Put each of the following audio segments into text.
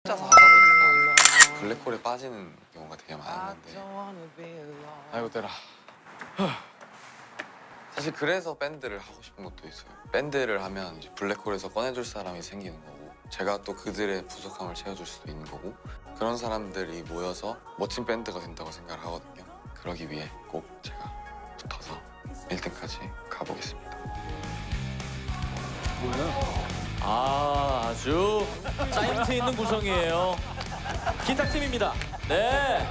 혼자서 하다 보니까 블랙홀에 빠지는 경우가 되게 많았는데 아이고 때라. 사실 그래서 밴드를 하고 싶은 것도 있어요. 밴드를 하면 이제 블랙홀에서 꺼내줄 사람이 생기는 거고 제가 또 그들의 부족함을 채워줄 수도 있는 거고 그런 사람들이 모여서 멋진 밴드가 된다고 생각을 하거든요. 그러기 위해 꼭 제가 붙어서 1등까지 가보겠습니다. 아주 짜임새 있는 구성이에요. 기타팀입니다. 네.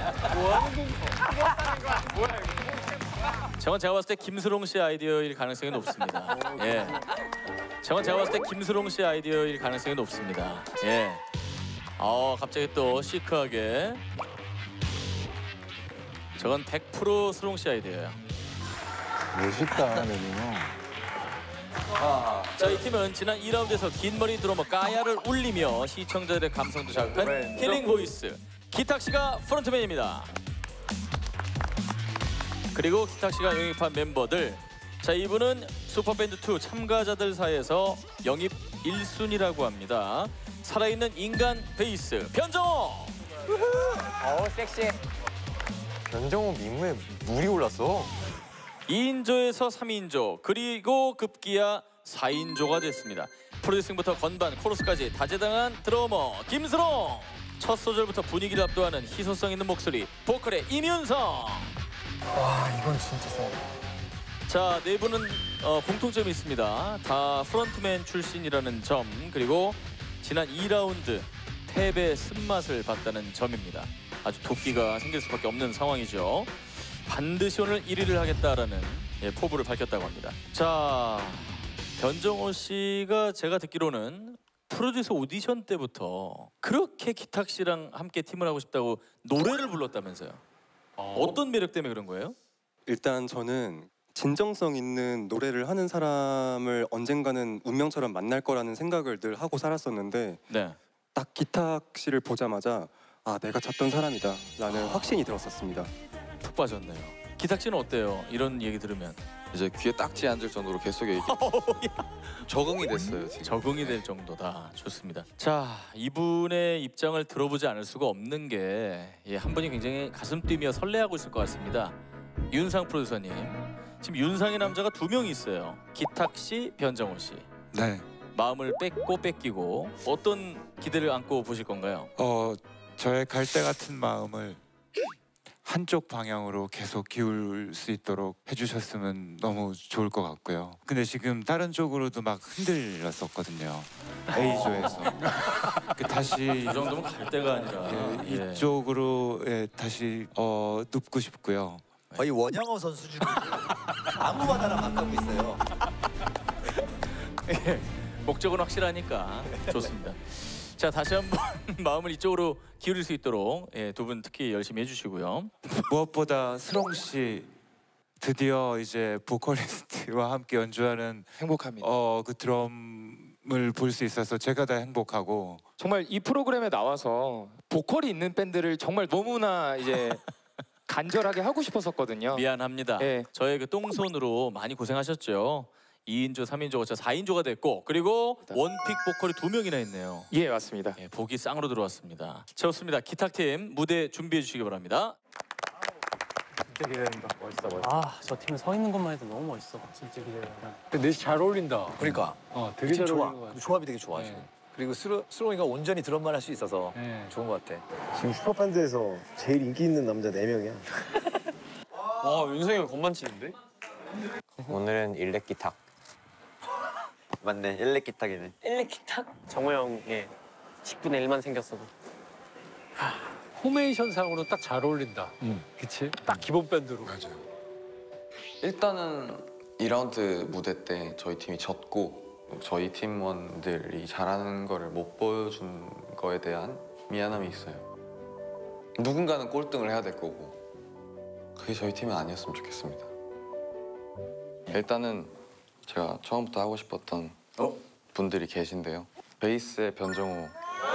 저건 제가 봤을 때 김수롱 씨 아이디어일 가능성이 높습니다. 예. 저건 제가 봤을 때 김수롱 씨 아이디어일 가능성이 높습니다. 예. 갑자기 또 시크하게. 저건 100% 수롱 씨 아이디어예요. 멋있다, 내리노. 자, 이 팀은 지난 2라운드에서 긴 머리 드러머 까야를 울리며 시청자들의 감성도 자극한 힐링 보이스 기탁 씨가 프론트맨입니다. 그리고 기탁 씨가 영입한 멤버들. 자, 이분은 슈퍼밴드2 참가자들 사이에서 영입 1순위라고 합니다. 살아있는 인간 베이스 변정호. 섹시해. 변정호 미모에 물이 올랐어. 2인조에서 3인조 그리고 급기야 4인조가 됐습니다. 프로듀싱부터 건반, 코러스까지 다재다능한 드러머 김수롱. 첫 소절부터 분위기를 압도하는 희소성 있는 목소리 보컬의 임윤성. 와, 이건 진짜 세다. 자, 네 분은 공통점이 있습니다. 다 프론트맨 출신이라는 점 그리고 지난 2라운드 패배의 쓴맛을 봤다는 점입니다. 아주 도끼가 생길 수밖에 없는 상황이죠. 반드시 오늘 1위를 하겠다라는 포부를 밝혔다고 합니다. 자, 변정호 씨가 제가 듣기로는 프로듀서 오디션 때부터 그렇게 기탁 씨랑 함께 팀을 하고 싶다고 노래를 불렀다면서요. 어떤 매력 때문에 그런 거예요? 일단 저는 진정성 있는 노래를 하는 사람을 언젠가는 운명처럼 만날 거라는 생각을 늘 하고 살았었는데 네. 딱 기탁 씨를 보자마자 아, 내가 찾던 사람이다 라는 확신이 들었었습니다. 푹 빠졌네요. 기탁 씨는 어때요? 이런 얘기 들으면. 이제 귀에 딱지 앉을 정도로 계속 적응이 됐어요. 지금. 적응이 될 정도다. 좋습니다. 자, 이분의 입장을 들어보지 않을 수가 없는 게 한 분이 굉장히 가슴 뛰며 설레하고 있을 것 같습니다. 윤상 프로듀서님. 지금 윤상의 남자가 2명이 있어요. 기탁 씨, 변정호 씨. 네. 마음을 뺏고 뺏기고 어떤 기대를 안고 보실 건가요? 저의 갈대 같은 마음을 한쪽 방향으로 계속 기울 수 있도록 해주셨으면 너무 좋을 것 같고요. 근데 지금 다른 쪽으로도 막 흔들렸었거든요. A조에서. 다시 이 정도면 갈대가 아니라 이쪽으로 다시 눕고 싶고요. 거의 원양어 선수 중에 아무 바다랑 가까고 있어요. 목적은 확실하니까 좋습니다. 자, 다시 한번 마음을 이쪽으로 기울일 수 있도록 두 분 특히 열심히 해주시고요. 무엇보다 수롱 씨 드디어 이제 보컬리스트와 함께 연주하는 행복합니다. 그 드럼을 볼 수 있어서 제가 다 행복하고 정말 이 프로그램에 나와서 보컬이 있는 밴드를 정말 너무나 이제 간절하게 하고 싶었었거든요. 미안합니다. 네. 저의 그 똥손으로 많이 고생하셨죠. 2인조, 3인조 거쳐 4인조가 됐고 그리고 원픽 보컬이 2명이나 있네요. 예, 맞습니다. 복이 쌍으로 들어왔습니다. 좋습니다. 기탁팀 무대 준비해 주시기 바랍니다. 진짜 기대된다. 멋있어. 아, 저 팀에 서 있는 것만 해도 너무 멋있어. 진짜 기대된다. 넷이 잘 어울린다. 그러니까 되게 잘 좋아. 어울리는 것 같아. 조합이 되게 좋아 지금. 그리고 수롱이가 온전히 드럼만 할 수 있어서 좋은 것 같아. 지금 슈퍼밴드에서 제일 인기 있는 남자 4명이야. 윤성이가 건반 치는데? 오늘은 일렉 기탁. 맞네, 일렉 기탁이네. 일렉 기탁? 정호 형의 10분의 1만 생겼어도. 포메이션 상으로 딱 잘 어울린다. 그치? 딱 기본 밴드로. 맞아요. 일단은 2라운드 무대 때 저희 팀이 졌고 저희 팀원들이 잘하는 거를 못 보여준 거에 대한 미안함이 있어요. 누군가는 꼴등을 해야 될 거고 그게 저희 팀이 아니었으면 좋겠습니다. 일단은 제가 처음부터 하고 싶었던 분들이 계신데요. 베이스의 변정호.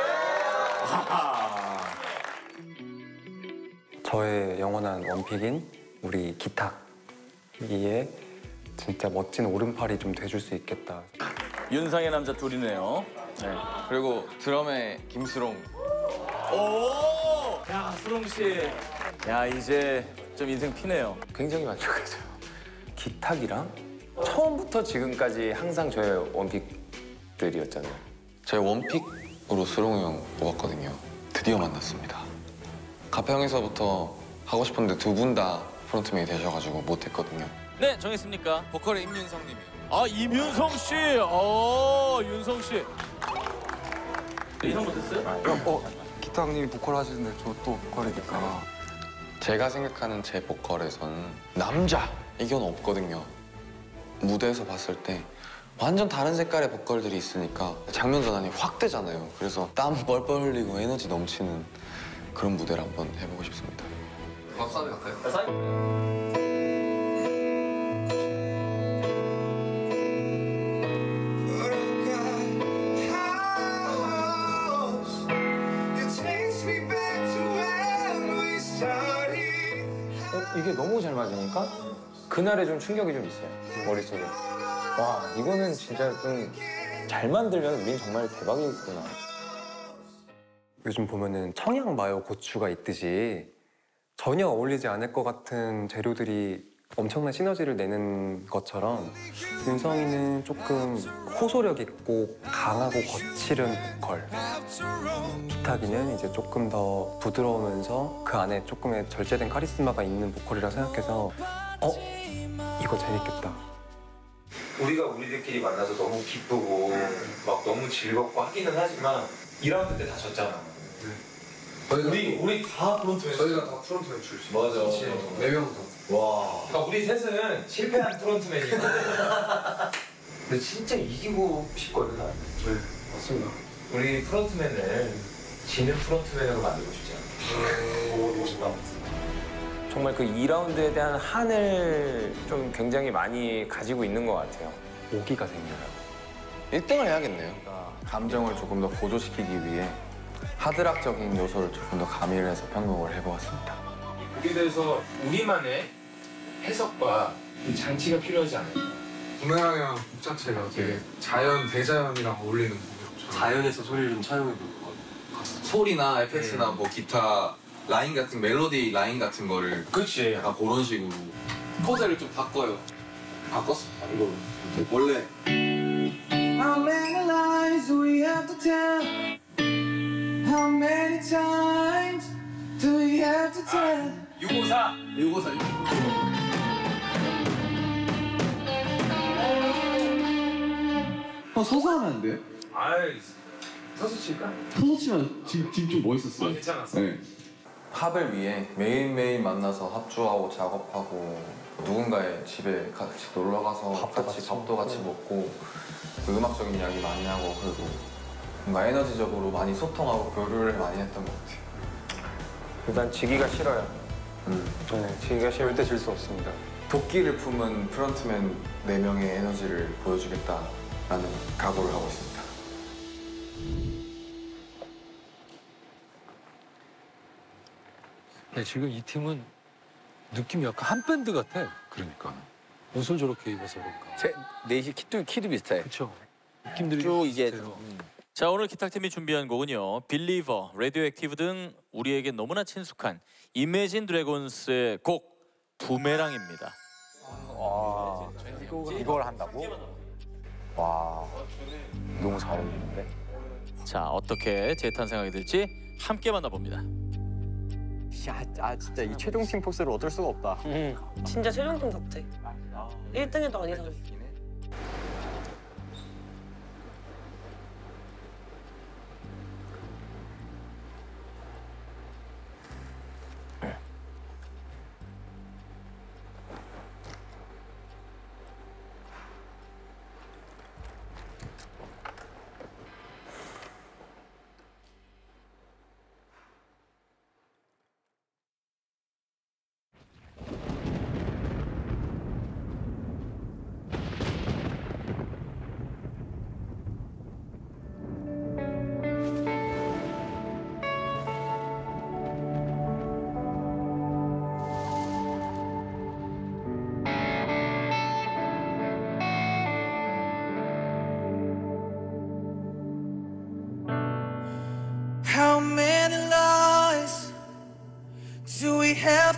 저의 영원한 원픽인 우리 기탁이의 진짜 멋진 오른팔이 좀 돼줄 수 있겠다. 윤상의 남자 둘이네요. 그리고 드럼의 김수롱. 오! 야, 수롱 씨. 야, 이제 좀 인생 피네요. 굉장히 만족하죠. 기탁이랑 처음부터 지금까지 항상 저의 원픽들이었잖아요. 제 원픽으로 수롱이 형 뽑았거든요. 드디어 만났습니다. 가평에서부터 하고 싶은데 두 분 다 프론트맨이 되셔가지고 못했거든요. 네, 정했습니까? 보컬의 임윤성님이요. 아, 임윤성 씨. 윤성 씨. 이상 못했어요? 기타님이 보컬 하시는데 저 또 보컬이니까. 제가 생각하는 제 보컬에서는 남자! 이건 없거든요. 무대에서 봤을 때 완전 다른 색깔의 보컬들이 있으니까 장면 전환이 확 되잖아요. 그래서 땀 뻘뻘 흘리고 에너지 넘치는 그런 무대를 한번 해보고 싶습니다. 박사님 갈까요? 이게 너무 잘 맞으니까 그날에 좀 충격이 좀 있어요. 머릿속에. 와, 이거는 진짜 좀 잘 만들면 우린 정말 대박이구나. 요즘 보면은 청양 마요 고추가 있듯이 전혀 어울리지 않을 것 같은 재료들이 엄청난 시너지를 내는 것처럼 윤성이는 조금 호소력 있고 강하고 거칠은 보컬, 기탁이는 이제 조금 더 부드러우면서 그 안에 조금의 절제된 카리스마가 있는 보컬이라 생각해서 이거 재밌겠다. 우리가 우리들끼리 만나서 너무 기쁘고 막 너무 즐겁고 하기는 하지만 2라운드 때 다 졌잖아. 우리 다 프론트맨. 저희가 다 프론트맨 출신. 맞아. 4명 다. 와. 그러니까 우리 셋은 실패한 프론트맨이고. 근데 진짜 이기고 싶거든 난. 네, 맞습니다. 우리 프론트맨을 지는 프론트맨으로 만들고 싶지 않아. 정말 그 2라운드에 대한 한을 좀 굉장히 많이 가지고 있는 것 같아요. 오기가 생겨요. 1등을 해야겠네요. 감정을 조금 더 고조시키기 위해 하드락적인 요소를 조금 더 가미를 해서 편곡을 해보았습니다. 거기에 대해서 우리만의 해석과 장치가 필요하지 않을까. 부메랑이랑 곡 자체가 되게 자연, 대자연이랑 어울리는 곡이죠. 자연에서 소리를 좀 차용해 볼 것 같아요. 소리나 에펙스나 뭐 기타 라인 같은 멜로디 라인 같은 거를 그치. 약간 그런 식으로 코드를 좀 바꿔요. 바꿨어. 이거 원래 How many lies we have to tell? How many times do we have to tell? 654. 654. 서서 하면 안 돼요? 아이, 서서 칠까? 서서 치면 지금 좀 멋있었어요. 괜찮았어. 네. 합을 위해 매일매일 만나서 합주하고 작업하고 누군가의 집에 같이 놀러 가서 밥도 같이 먹고 그 음악적인 이야기 많이 하고 그리고 뭔가 에너지적으로 많이 소통하고 교류를 많이 했던 것 같아요. 일단 지기가 싫어요. 네, 지기가 싫을 때 질 수 없습니다. 도끼를 품은 프론트맨 4명의 에너지를 보여주겠다라는 각오를 하고 있습니다. 네, 지금 이 팀은 느낌이 약간 한 밴드 같아. 그러니까. 옷을 저렇게 입어서 그런가. 넷이 키도 비슷해. 그렇죠. 느낌들이 쭉 이제 비슷해요. 자, 오늘 기탁팀이 준비한 곡은요. 빌리버, 레디오액티브 등 우리에게 너무나 친숙한 이매진 드래곤스의 곡 부메랑입니다. 이걸 한다고? 와, 너무 잘 어울리는데? 자, 어떻게 재탄생하게 될지 함께 만나봅니다. 진짜 이 최종팀 포스를 어쩔 수가 없다. 진짜 최종팀 같아. 1등에도 안 이상해.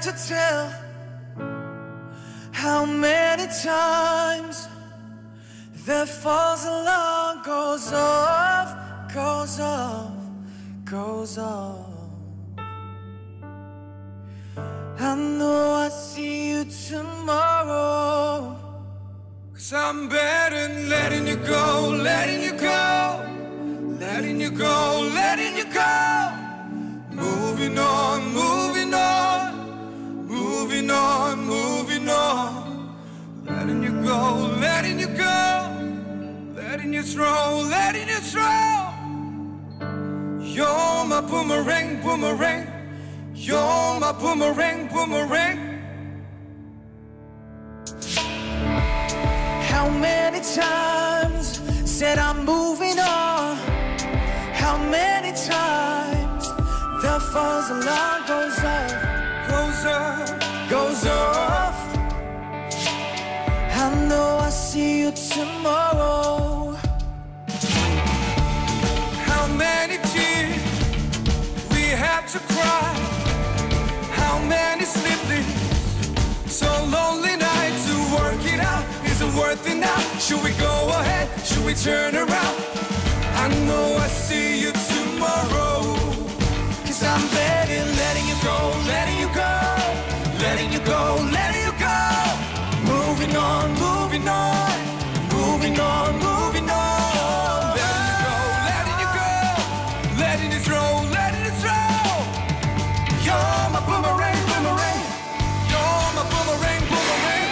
to tell how many times that false alarm goes off, goes off, goes off. I know I'll see you tomorrow. 'Cause I'm better than letting you go, letting you go, letting you go, letting you go. Moving on, moving on, moving on, moving on. Letting you go, letting you go, letting you throw, letting you throw. You're my boomerang, boomerang. You're my boomerang, boomerang. How many times said I'm moving on? How many times the false alarm goes off, goes off, goes off? I know I'll see you tomorrow. How many tears we have to cry? How many sleepless, so lonely nights to work it out? Is it worth it now? Should we go ahead? Should we turn around? I know I'll see you tomorrow. 'Cause I'm better letting you go, letting you go, letting you go, letting you go. Moving on, moving on, moving on, moving on. Letting you go, letting you go, letting it throw, letting it throw. You're my boomerang, boomerang. You're my boomerang, boomerang.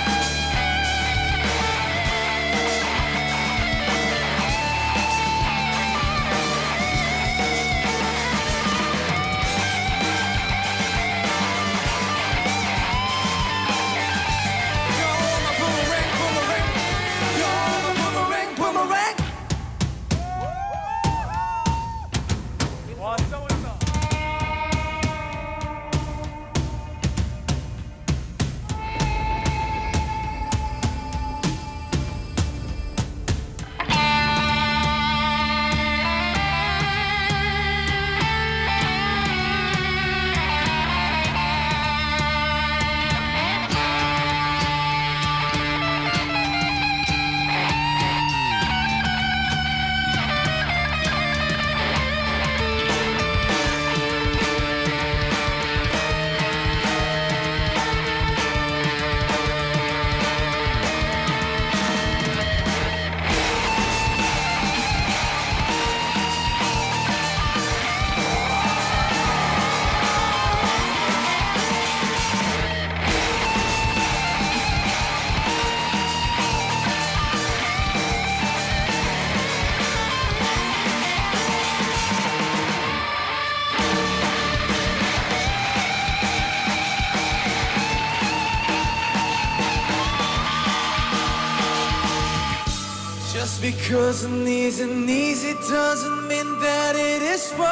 Just because an easy doesn't mean that it is wrong.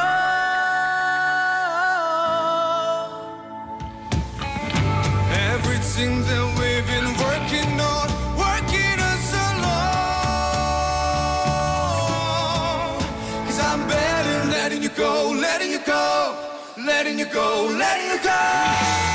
Everything that we've been working on, working us along. 'Cause I'm better letting you go, letting you go, letting you go, letting you go.